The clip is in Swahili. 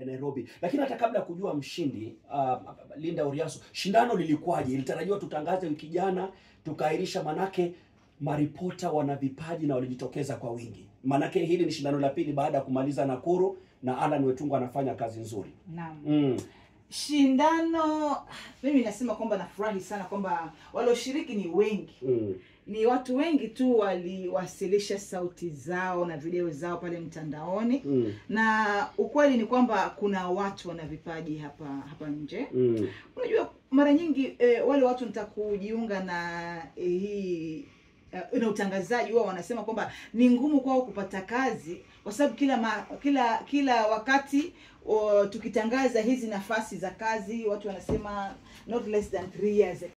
Nairobi. Lakini hata kabla kujua mshindi Linda Oriaso, shindano lilikuwaje? Ilitarajiwa tutangaze wiki jana, tukaahirisha manake maripota wana vipaji na walijitokeza kwa wingi. Manake hili ni shindano la pili baada ya kumaliza Nakuru na Alan Wetungu anafanya kazi nzuri. Naam. Shindano, mimi nasema kwamba nafurahi sana kwamba walioshiriki ni wengi. Ni watu wengi tu waliwasilisha sauti zao na video zao pale mtandaoni. Na ukweli ni kwamba kuna watu wana vipaji hapa nje. Unajua mara nyingi wale watu nitakujiunga na hii na utangazaji wao wanasema kwamba ni ngumu kwao kupata kazi kwa sababu kila wakati tukitangaza hizi nafasi za kazi watu wanasema not less than 3 years